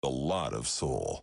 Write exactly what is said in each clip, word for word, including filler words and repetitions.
a lot of soul.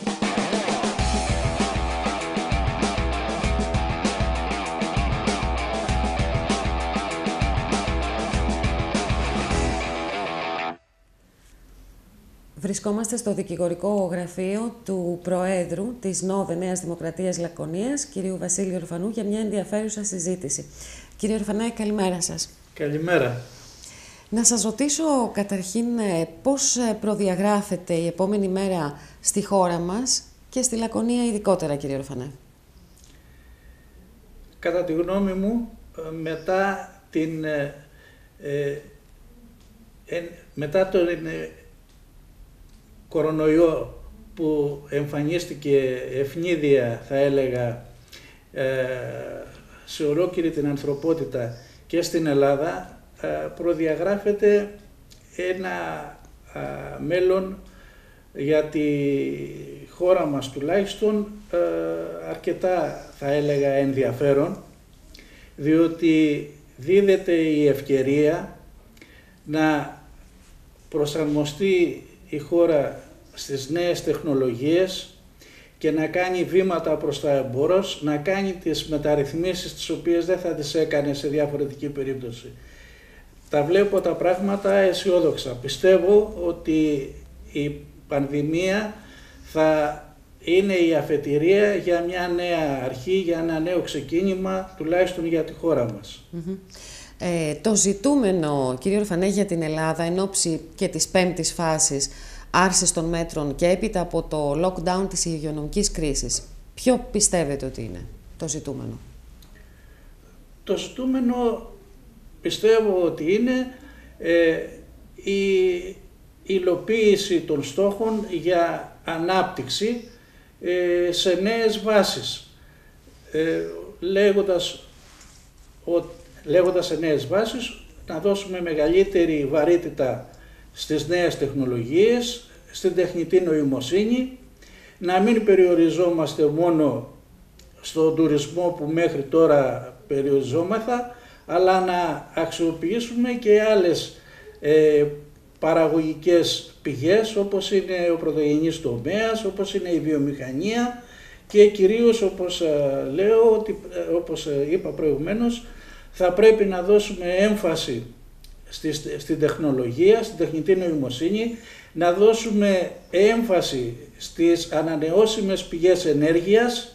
Βρισκόμαστε στο δικηγορικό γραφείο του Προέδρου της ΝΟΔΕ Νέας Δημοκρατίας Λακωνίας, κυρίου Βασίλη Ορφανού, για μια ενδιαφέρουσα συζήτηση. Κύριε Ορφανέ, καλημέρα σας. Καλημέρα. Να σας ρωτήσω καταρχήν πώς προδιαγράφεται η επόμενη μέρα στη χώρα μας και στη Λακωνία ειδικότερα, κύριε Ορφανέ. Κατά τη γνώμη μου, μετά, την, ε, ε, μετά τον ε, κορονοϊό που εμφανίστηκε ευνίδια, θα έλεγα, ε, σε ολόκληρη την ανθρωπότητα και στην Ελλάδα, προδιαγράφεται ένα α, μέλλον για τη χώρα μας τουλάχιστον α, αρκετά, θα έλεγα, ενδιαφέρον, διότι δίδεται η ευκαιρία να προσαρμοστεί η χώρα στις νέες τεχνολογίες και να κάνει βήματα προς τα εμπόρος, να κάνει τις μεταρρυθμίσεις τις οποίες δεν θα τις έκανε σε διαφορετική περίπτωση. Τα βλέπω τα πράγματα αισιόδοξα. Πιστεύω ότι η πανδημία θα είναι η αφετηρία για μια νέα αρχή, για ένα νέο ξεκίνημα, τουλάχιστον για τη χώρα μας. Mm-hmm. ε, το ζητούμενο, κύριε Ορφανέ, για την Ελλάδα, εν ώψη και της πέμπτης φάσης άρσης των μέτρων και έπειτα από το lockdown της υγειονομικής κρίσης, ποιο πιστεύετε ότι είναι το ζητούμενο? Το ζητούμενο πιστεύω ότι είναι ε, η υλοποίηση των στόχων για ανάπτυξη ε, σε νέες βάσεις. Ε, λέγοντας, ο, λέγοντας σε νέες βάσεις, να δώσουμε μεγαλύτερη βαρύτητα στις νέες τεχνολογίες, στην τεχνητή νοημοσύνη, να μην περιοριζόμαστε μόνο στον τουρισμό που μέχρι τώρα περιοριζόμεθα, αλλά να αξιοποιήσουμε και άλλες ε, παραγωγικές πηγές, όπως είναι ο πρωτογενής τομέας, όπως είναι η βιομηχανία και κυρίως, όπως ε, λέω, ότι, ε, όπως ε, είπα προηγουμένως, θα πρέπει να δώσουμε έμφαση στη, στην τεχνολογία, στην τεχνητή νοημοσύνη, να δώσουμε έμφαση στις ανανεώσιμες πηγές ενέργειας,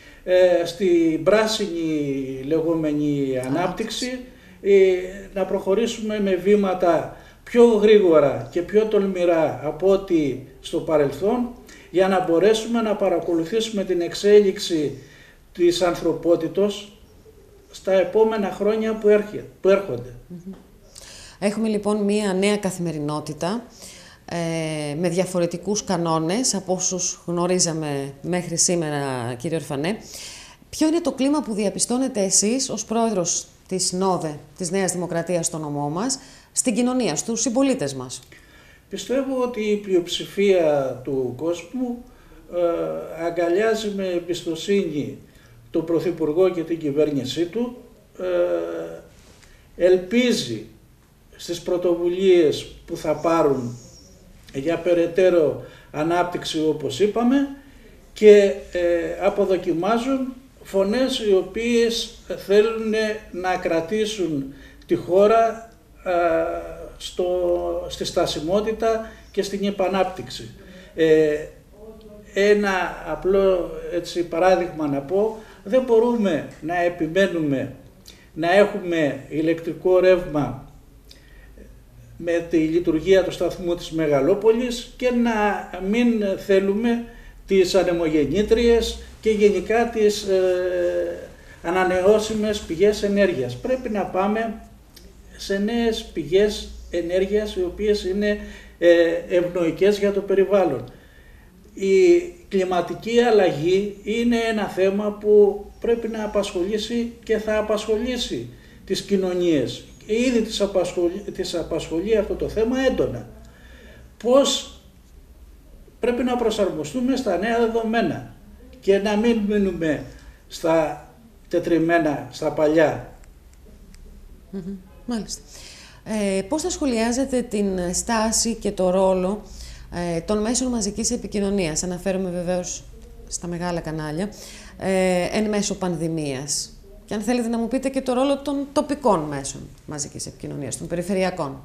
στην πράσινη λεγόμενη ανάπτυξη, να προχωρήσουμε με βήματα πιο γρήγορα και πιο τολμηρά από ό,τι στο παρελθόν, για να μπορέσουμε να παρακολουθήσουμε την εξέλιξη της ανθρωπότητος στα επόμενα χρόνια που έρχονται. Έχουμε λοιπόν μία νέα καθημερινότητα ε, με διαφορετικούς κανόνες από όσους γνωρίζαμε μέχρι σήμερα, κύριε Ορφανέ. Ποιο είναι το κλίμα που διαπιστώνετε εσείς ως πρόεδρος της ΝΟΔΕ, της Νέας Δημοκρατίας στο νομό μας, στην κοινωνία, στους συμπολίτες μας? Πιστεύω ότι η πλειοψηφία του κόσμου ε, αγκαλιάζει με εμπιστοσύνη τον Πρωθυπουργό και την κυβέρνησή του, ε, ελπίζει στις πρωτοβουλίες που θα πάρουν για περαιτέρω ανάπτυξη, όπως είπαμε, και ε, αποδοκιμάζουν φωνές οι οποίες θέλουν να κρατήσουν τη χώρα ε, στο, στη στασιμότητα και στην επανάπτυξη. Ε, ένα απλό έτσι, παράδειγμα να πω, δεν μπορούμε να επιμένουμε να έχουμε ηλεκτρικό ρεύμα με τη λειτουργία του σταθμού της Μεγαλόπολης και να μην θέλουμε τις ανεμογεννήτριες και γενικά τις ε, ανανεώσιμες πηγές ενέργειας. Πρέπει να πάμε σε νέες πηγές ενέργειας οι οποίες είναι ε, ευνοϊκές για το περιβάλλον. Η κλιματική αλλαγή είναι ένα θέμα που πρέπει να απασχολήσει και θα απασχολήσει τις κοινωνίες. Ήδη τις απασχολεί, τις απασχολεί αυτό το θέμα έντονα. Πώς πρέπει να προσαρμοστούμε στα νέα δεδομένα και να μην μείνουμε στα τετριμμένα, στα παλιά. Mm-hmm. Μάλιστα. Ε, πώς θα σχολιάζετε την στάση και το ρόλο ε, των μέσων μαζικής επικοινωνίας. Αναφέρομαι βεβαίως στα μεγάλα κανάλια, ε, εν μέσω πανδημίας. Και αν θέλετε να μου πείτε και το ρόλο των τοπικών μέσων μαζικής επικοινωνίας, των περιφερειακών.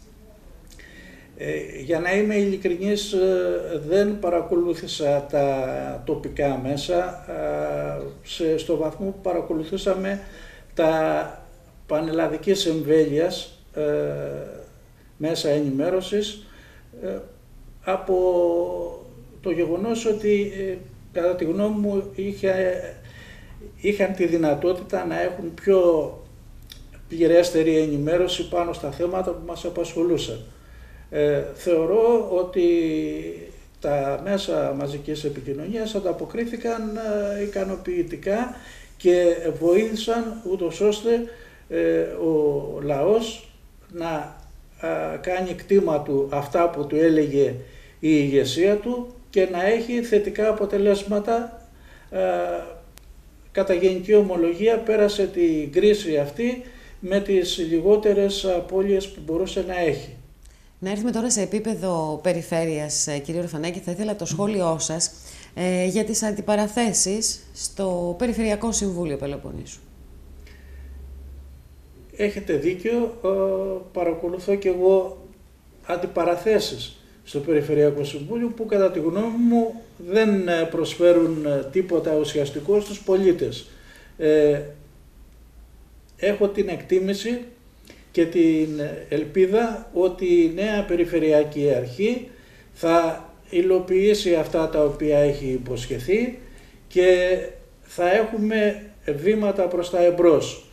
Ε, για να είμαι ειλικρινής, ε, δεν παρακολούθησα τα τοπικά μέσα ε, σε, στο βαθμό που παρακολουθήσαμε τα πανελλαδικής εμβέλειας ε, μέσα ενημέρωσης ε, από το γεγονός ότι ε, κατά τη γνώμη μου είχε, είχαν τη δυνατότητα να έχουν πιο πληρέστερη ενημέρωση πάνω στα θέματα που μας απασχολούσαν. Ε, θεωρώ ότι τα μέσα μαζικής επικοινωνίας ανταποκρίθηκαν ε, ικανοποιητικά και βοήθησαν ούτως ώστε ε, ο λαός να ε, κάνει κτήμα του αυτά που του έλεγε η ηγεσία του και να έχει θετικά αποτελέσματα. Ε, κατά γενική ομολογία πέρασε την κρίση αυτή με τις λιγότερες απώλειες που μπορούσε να έχει. Να έρθουμε τώρα σε επίπεδο περιφέρειας, κύριε Ορφανέ, θα ήθελα το σχόλιο σας ε, για τις αντιπαραθέσεις στο Περιφερειακό Συμβούλιο Πελοποννήσου. Έχετε δίκιο, ε, παρακολουθώ και εγώ αντιπαραθέσεις στο Περιφερειακό Συμβούλιο που κατά τη γνώμη μου δεν προσφέρουν τίποτα ουσιαστικό στους πολίτες. Ε, έχω την εκτίμηση και την ελπίδα ότι η νέα Περιφερειακή Αρχή θα υλοποιήσει αυτά τα οποία έχει υποσχεθεί και θα έχουμε βήματα προς τα εμπρός.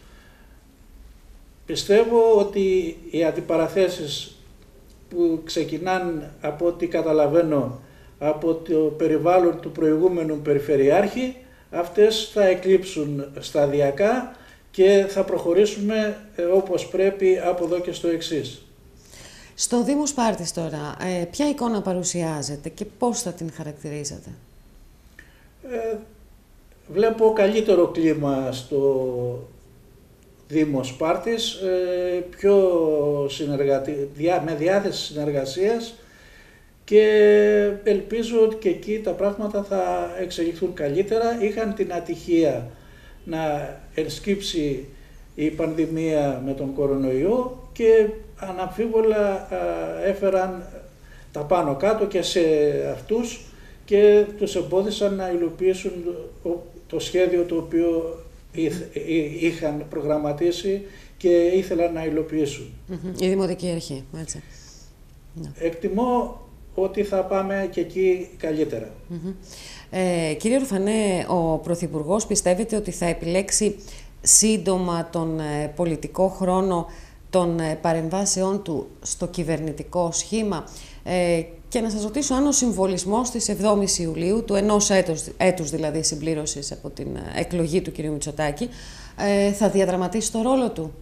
Πιστεύω ότι οι αντιπαραθέσεις που ξεκινάνε, από ό,τι καταλαβαίνω, από το περιβάλλον του προηγούμενου Περιφερειάρχη, αυτές θα εκλείψουν σταδιακά και θα προχωρήσουμε ε, όπως πρέπει από εδώ και στο εξής. Στο Δήμο Σπάρτης τώρα, ε, ποια εικόνα παρουσιάζεται και πώς θα την χαρακτηρίζετε? Ε, βλέπω καλύτερο κλίμα στο Δήμο Σπάρτης, ε, πιο συνεργατη... διά... με διάθεση συνεργασίας και ελπίζω ότι και εκεί τα πράγματα θα εξελιχθούν καλύτερα. Είχαν την ατυχία να ενσκύψει η πανδημία με τον κορονοϊό και αναμφίβολα α, έφεραν τα πάνω κάτω και σε αυτούς και τους εμπόδισαν να υλοποιήσουν το σχέδιο το οποίο είχαν προγραμματίσει και ήθελαν να υλοποιήσουν. Η Δημοτική Αρχή, έτσι. Εκτιμώ ότι θα πάμε και εκεί καλύτερα. Mm-hmm. Ε, κύριε Ορφανέ, ο Πρωθυπουργός πιστεύετε ότι θα επιλέξει σύντομα τον ε, πολιτικό χρόνο των ε, παρεμβάσεών του στο κυβερνητικό σχήμα ε, και να σας ρωτήσω αν ο συμβολισμός της εβδόμης Ιουλίου, του ενός έτους, έτους δηλαδή συμπλήρωσης από την ε, εκλογή του κ. Μητσοτάκη, ε, θα διαδραματίσει το ρόλο του?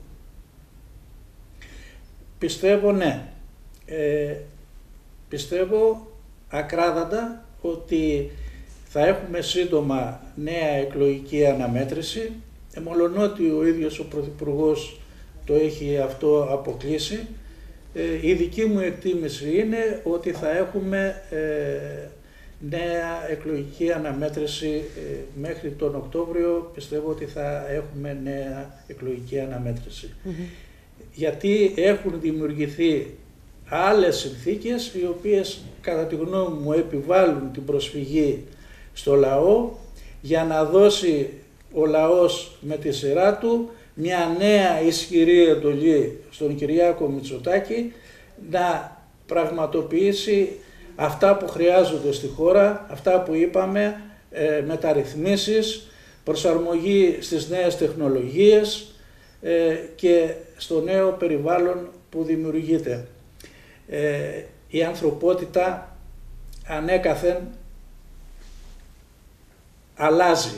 Πιστεύω ναι. Ε, πιστεύω ακράδαντα ότι θα έχουμε σύντομα νέα εκλογική αναμέτρηση, μολονότι ο ίδιος ο Πρωθυπουργός το έχει αυτό αποκλείσει. Ε, η δική μου εκτίμηση είναι ότι θα έχουμε ε, νέα εκλογική αναμέτρηση ε, μέχρι τον Οκτώβριο. Πιστεύω ότι θα έχουμε νέα εκλογική αναμέτρηση. Mm-hmm. Γιατί έχουν δημιουργηθεί άλλες συνθήκες οι οποίες κατά τη γνώμη μου επιβάλλουν την προσφυγή στο λαό για να δώσει ο λαός με τη σειρά του μια νέα ισχυρή εντολή στον Κυριάκο Μητσοτάκη να πραγματοποιήσει αυτά που χρειάζονται στη χώρα, αυτά που είπαμε, ε, μεταρρυθμίσεις, προσαρμογή στις νέες τεχνολογίες ε, και στο νέο περιβάλλον που δημιουργείται. Ε, η ανθρωπότητα ανέκαθεν αλλάζει.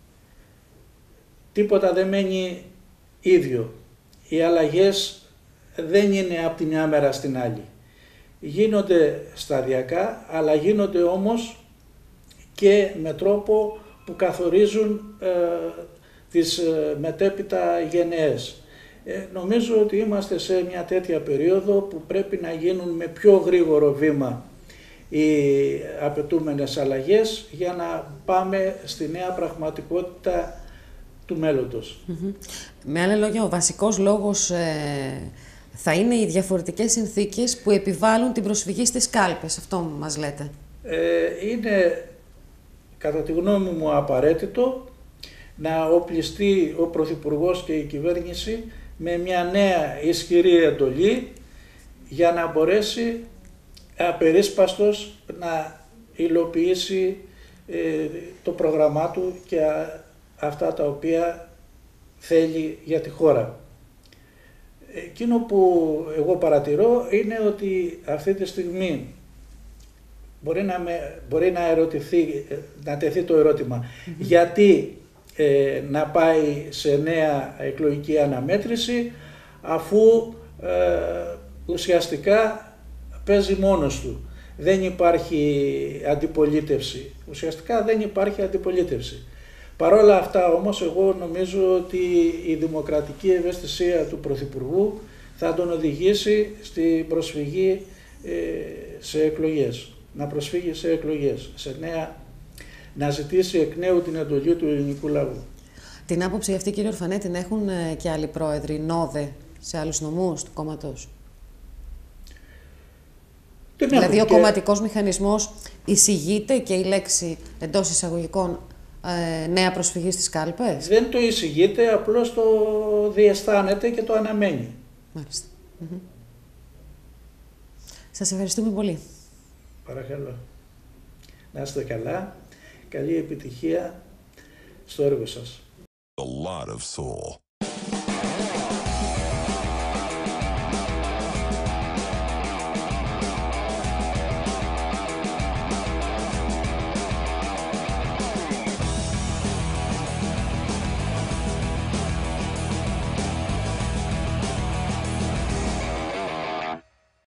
Τίποτα δεν μένει ίδιο. Οι αλλαγές δεν είναι από τη μια μέρα στην άλλη. Γίνονται σταδιακά, αλλά γίνονται όμως και με τρόπο που καθορίζουν ε, τις ε, μετέπειτα γενναίες. Ε, νομίζω ότι είμαστε σε μια τέτοια περίοδο που πρέπει να γίνουν με πιο γρήγορο βήμα οι απαιτούμενες αλλαγές για να πάμε στη νέα πραγματικότητα του μέλλοντος. Mm-hmm. Με άλλα λόγια, ο βασικός λόγος ε, θα είναι οι διαφορετικές συνθήκες που επιβάλλουν την προσφυγή στις κάλπες. Αυτό μας λέτε. Ε, είναι, κατά τη γνώμη μου, απαραίτητο να οπλιστεί ο Πρωθυπουργός και η κυβέρνηση με μια νέα ισχυρή εντολή για να μπορέσει απερίσπαστος να υλοποιήσει ε, το πρόγραμμά του και α, αυτά τα οποία θέλει για τη χώρα. Εκείνο που εγώ παρατηρώ είναι ότι αυτή τη στιγμή μπορεί να, με, μπορεί να, ερωτηθεί, να τεθεί το ερώτημα mm-hmm. γιατί ε, να πάει σε νέα εκλογική αναμέτρηση αφού ε, ουσιαστικά παίζει μόνος του. Δεν υπάρχει αντιπολίτευση. Ουσιαστικά δεν υπάρχει αντιπολίτευση. Παρ' όλα αυτά όμως εγώ νομίζω ότι η δημοκρατική ευαισθησία του Πρωθυπουργού θα τον οδηγήσει στην προσφυγή ε, σε εκλογές. Να προσφύγει σε εκλογές, σε νέα, να ζητήσει εκ νέου την εντολή του ελληνικού λαού. Την άποψη αυτή, κύριε Ορφανέ, την έχουν και άλλοι πρόεδροι, νόδε, σε άλλους νομούς του κόμματος. Δηλαδή ο και... κομματικός μηχανισμός εισηγείται και η λέξη εντός εισαγωγικών ε, νέα προσφυγή στις κάλπες. Δεν το εισηγείται, απλώς το διαισθάνεται και το αναμένει. Μάλιστα. Mm-hmm. Σας ευχαριστούμε πολύ. Παρακαλώ. Να είστε καλά. Καλή επιτυχία στο έργο σας. A lot of soul.